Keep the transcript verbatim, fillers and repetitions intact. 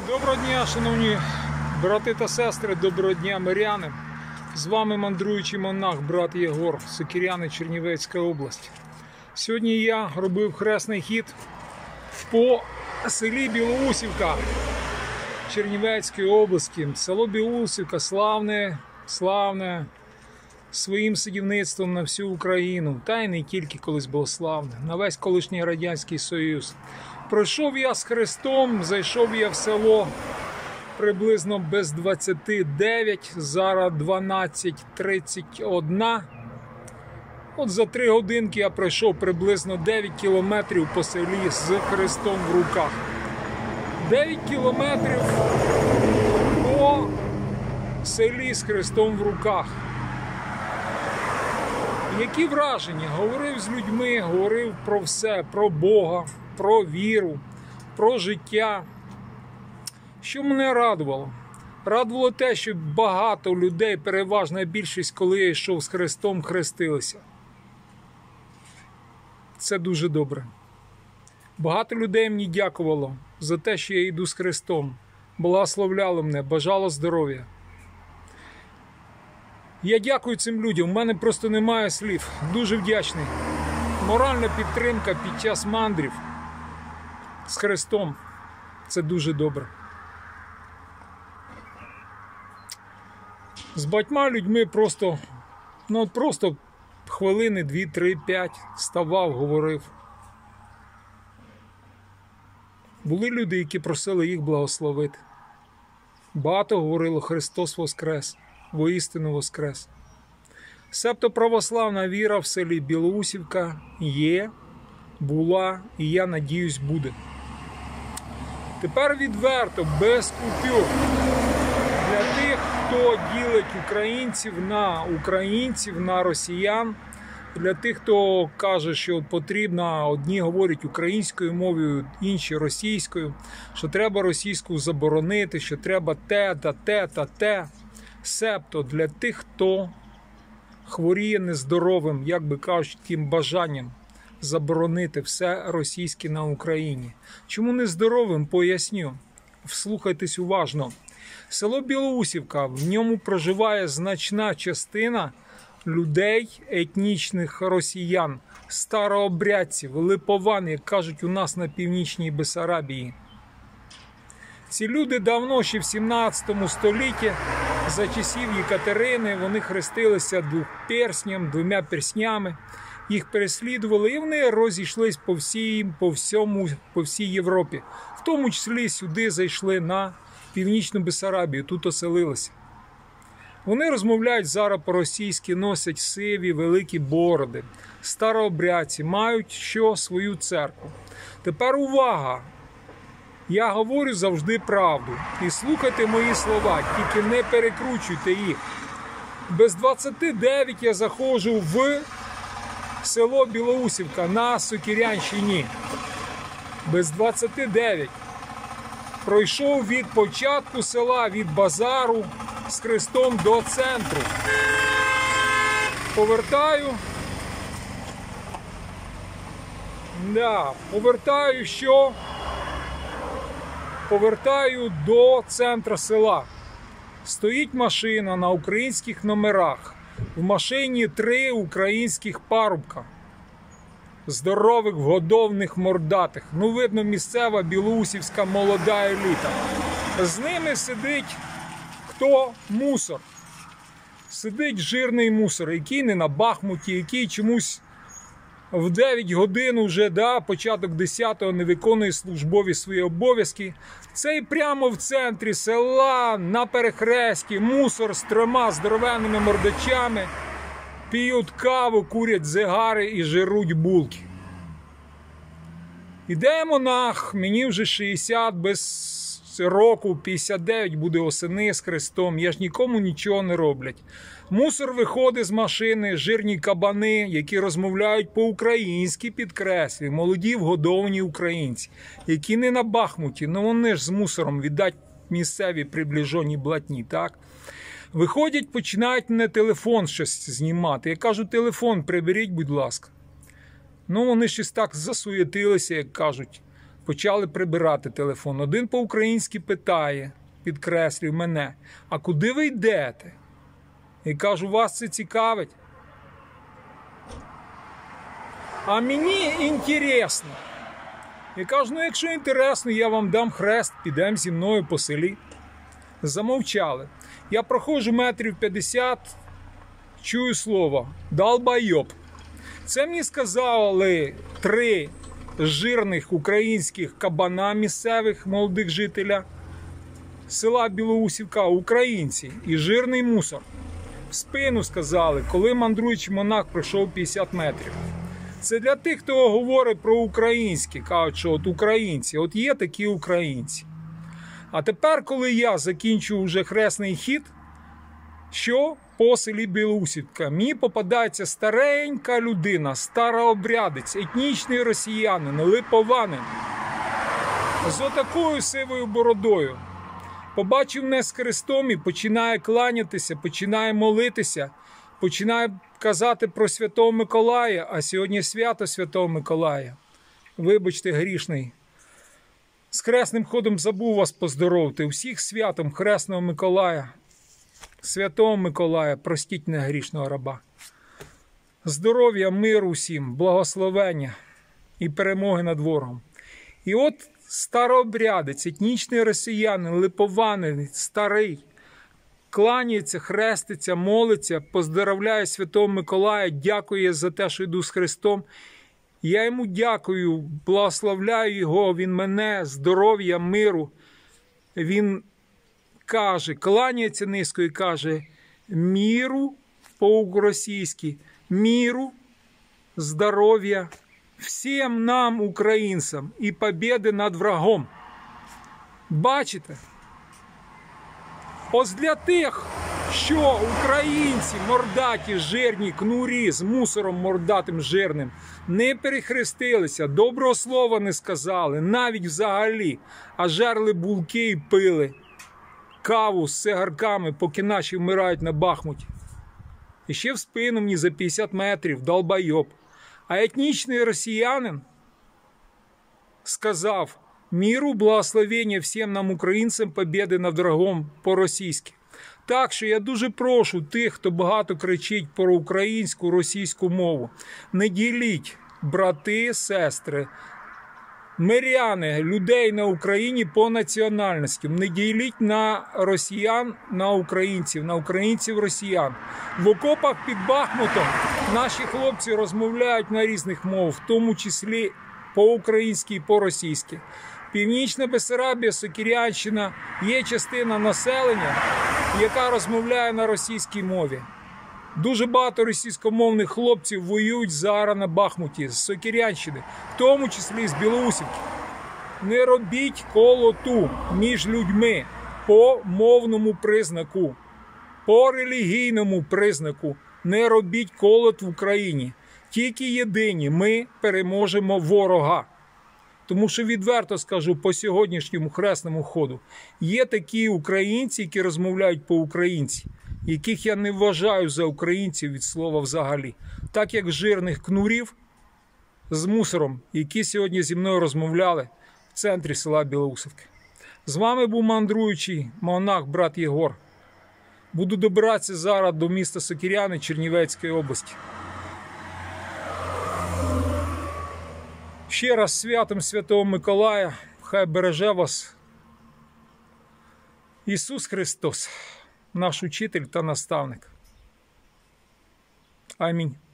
Доброго дня, шановні брати та сестри, доброго дня, миряни. З вами мандруючий монах, брат Єгор, Сокиряни, Чернівецька область. Сьогодні я робив хресний хід по селі Білоусівка Чернівецької області. Село Білоусівка славне, славне своїм садівництвом на всю Україну. Та й не тільки колись було славне, на весь колишній Радянський Союз. Пройшов я з Христом, зайшов я в село приблизно без двадцяти дев'ять, зараз дванадцять тридцять один. От за три годинки я пройшов приблизно дев'ять кілометрів по селі з Христом в руках. дев'ять кілометрів по селі з Христом в руках. Які враження? Говорив з людьми, говорив про все, про Бога, про віру, про життя. Що мене радувало? Радувало те, що багато людей, переважна більшість, коли я йшов з Христом, хрестилися. Це дуже добре. Багато людей мені дякувало за те, що я йду з Христом. Благословляло мене, бажало здоров'я. Я дякую цим людям, у мене просто немає слів. Дуже вдячний. Моральна підтримка під час мандрів з Христом – це дуже добре. З багатьма людьми просто, ну просто хвилини дві, три, п'ять ставав, говорив. Були люди, які просили їх благословити. Багато говорило: Христос воскрес, воістину воскрес. Себто православна віра в селі Білоусівка є, була і, я надіюсь, буде. Тепер відверто, без купюр. Для тих, хто ділить українців на українців, на росіян, для тих, хто каже, що потрібно, одні говорять українською мовою, інші російською, що треба російську заборонити, що треба те та те та те. Себто для тих, хто хворіє нездоровим, як би кажуть, тим бажанням заборонити все російське на Україні. Чому нездоровим? Поясню. Вслухайтесь уважно. Село Білоусівка, в ньому проживає значна частина людей, етнічних росіян, старообрядців, липован, як кажуть у нас на північній Бессарабії. Ці люди давно, ще в сімнадцятому столітті, за часів Єкатерини, вони хрестилися двоперсням, двома перснями, їх переслідували, і вони розійшлись по всій, по всьому, по всій Європі. В тому числі сюди зайшли на північну Бессарабію, тут оселилися. Вони розмовляють зараз по-російськи, носять сиві, великі бороди, старообрядці, мають що? Свою церкву. Тепер увага! Я говорю завжди правду. І слухайте мої слова, тільки не перекручуйте їх. Без двадцяти дев'ять я заходжу в село Білоусівка на Сокирянщині. Без двадцяти дев'ять. Пройшов від початку села, від базару з Христом до центру. Повертаю. Да, повертаю що? Повертаю до центру села. Стоїть машина на українських номерах. В машині три українських парубка. Здорових, вгодовних, мордатих. Ну, видно, місцева білоусівська молода еліта. З ними сидить хто? Мусор. Сидить жирний мусор, який не на Бахмуті, який чомусь в дев'ять годин уже, да, початок десятого, не виконує службові свої обов'язки. Це і прямо в центрі села, на перехресті, мусор з трьома здоровенними мордачами, п'ють каву, курять зигари і жируть булки. Іде монах, мені вже шістдесят, без року, п'ятдесят дев'ять буде осени з Христом, я ж нікому нічого не роблять. Мусор виходить з машини, жирні кабани, які розмовляють по-українськи, підкреслюю, молоді вгодовані українці, які не на Бахмуті, ну вони ж з мусором, віддать місцеві приближені блатні, так? Виходять, починають мене телефон щось знімати. Я кажу: телефон приберіть, будь ласка. Ну вони щось так засуєтилися, як кажуть. почали прибирати телефон. Один по-українськи питає, підкреслює мене, а куди ви йдете? І кажу, вас це цікавить? А мені інтересно. І кажу, ну якщо інтересно, я вам дам хрест, підемо зі мною по селі. Замовчали. Я проходжу метрів п'ятдесят, чую слово «долбойоб». Це мені сказали три жирних українських кабана місцевих молодих жителя села Білоусівка, українці і жирний мусор. В спину сказали, коли мандруючий монах пройшов п'ятдесят метрів. Це для тих, хто говорить про українське, кажуть, що от українці, от є такі українці. А тепер, коли я закінчу вже хресний хід, що по селі Білоусівка, мені попадається старенька людина, старообрядець, етнічний росіянин, липованин, з отакою сивою бородою. Побачив мене з хрестом і починає кланятися, починає молитися, починає казати про Святого Миколая, а сьогодні свято Святого Миколая. Вибачте, грішний. З хресним ходом забув вас поздоровити. Усіх святом Хресного Миколая, Святого Миколая, простіть мене грішного раба. Здоров'я, миру всім, благословення і перемоги над ворогом. І от старообрядець, етнічний росіянин, липованин, старий, кланяється, хреститься, молиться, поздоровляє Святого Миколая, дякує за те, що йду з Христом. Я йому дякую, благословляю його, він мене, здоров'я, миру. Він каже, кланяється низько і каже, міру по-російськи, міру, здоров'я всім нам, українцям, і побєди над врагом. Бачите? Ось для тих, що українці, мордаті, жирні, кнурі, з мусором мордатим жирним, не перехрестилися, доброго слова не сказали, навіть взагалі, а жерли булки і пили каву з цигарками, поки наші вмирають на Бахмуті. І ще в спину мені за п'ятдесят метрів, долбойоб. А етнічний росіянин сказав, миру, благословення всім нам, українцям, побєди над врагом по-російськи. Так що я дуже прошу тих, хто багато кричить про українську, російську мову, не діліть, брати, сестри, миряни, людей на Україні по національності. Не діліть на росіян, на українців, на українців, росіян. В окопах під Бахмутом наші хлопці розмовляють на різних мовах, в тому числі по-українськи і по-російськи. Північна Бессарабія, Сокирянщина є частина населення, яка розмовляє на російській мові. Дуже багато російськомовних хлопців воюють зараз на Бахмуті з Сокирянщини, в тому числі з Білоусівки. Не робіть колоту між людьми по мовному признаку, по релігійному признаку. Не робіть колот в Україні. Тільки єдині ми переможемо ворога. Тому що, відверто скажу, по сьогоднішньому хресному ходу є такі українці, які розмовляють по-українці, яких я не вважаю за українців від слова взагалі. Так як жирних кнурів з мусором, які сьогодні зі мною розмовляли в центрі села Білоусівки. З вами був мандруючий монах брат Єгор. Буду добиратися зараз до міста Сокиряни Чернівецької області. Ще раз святом Святого Миколая, хай береже вас Ісус Христос, наш учитель та наставник. Амінь.